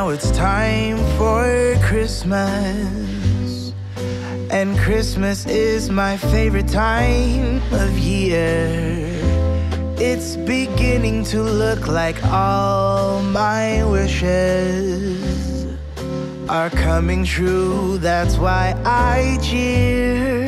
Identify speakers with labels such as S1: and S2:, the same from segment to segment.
S1: now it's time for Christmas. And Christmas is my favorite time of year. It's beginning to look like all my wishes are coming true. That's why I cheer.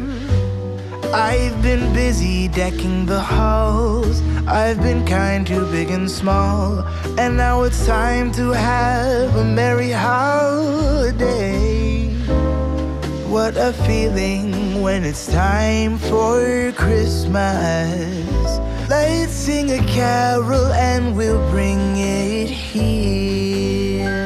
S1: I've been busy decking the halls. I've been kind to big and small. And now it's time to have a merry holiday. What a feeling when it's time for Christmas. Let's sing a carol and we'll bring it here.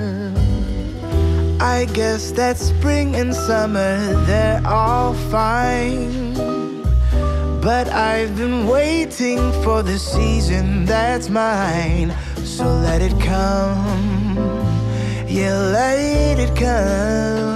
S1: I guess that spring and summer, they're all fine, but I've been waiting for the season that's mine. So let it come, yeah, let it come.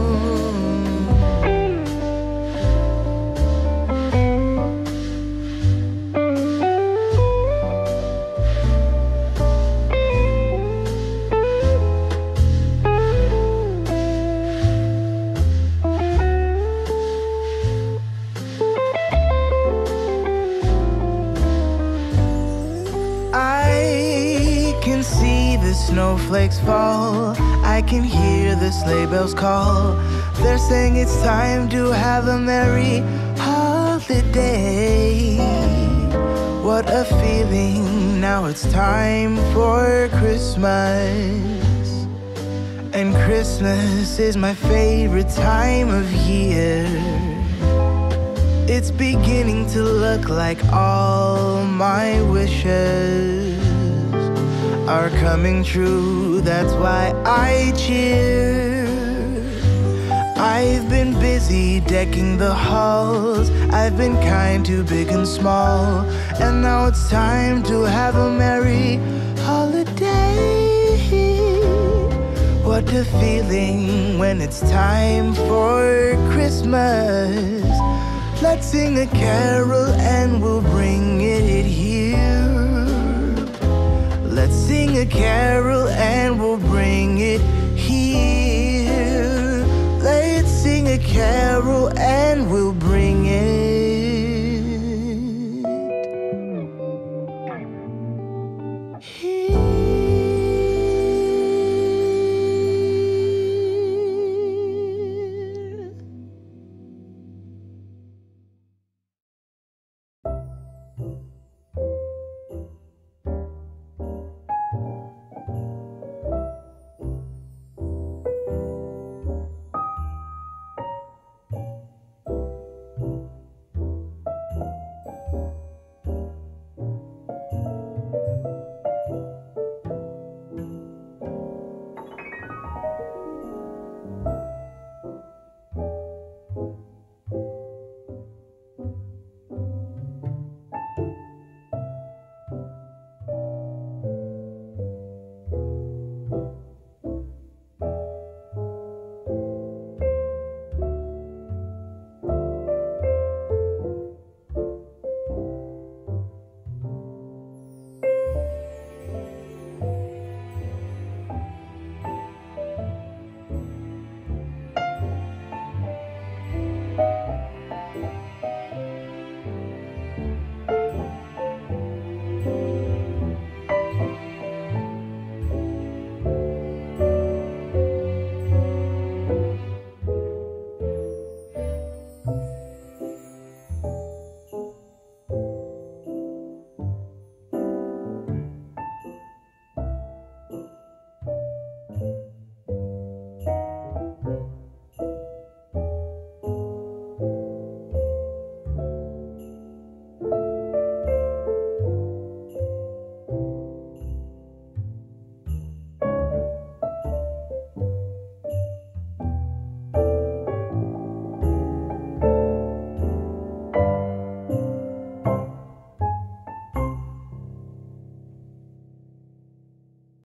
S1: I can see the snowflakes fall. I can hear the sleigh bells call. They're saying it's time to have a merry holiday. What a feeling, now it's time for Christmas. And Christmas is my favorite time of year. It's beginning to look like all my wishes are coming true. That's why I cheer. I've been busy decking the halls. I've been kind to big and small. And now it's time to have a merry holiday. What a feeling when it's time for Christmas. Let's sing a carol and we'll bring it here. Let's sing a carol and we'll bring it